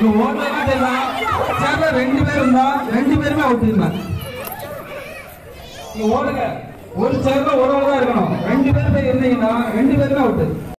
ஓடலாம் சேர்ல 2 பேர் இருந்தா 2 பேருமே அவுட்டுங்களா? நீங்க ஓடுங்க, ஒரு சேர்ல ஒரு ஆள் தான் இருக்கணும். 2 பேர் இருந்தீங்கன்னா 2 பேருமே அவுட்டு.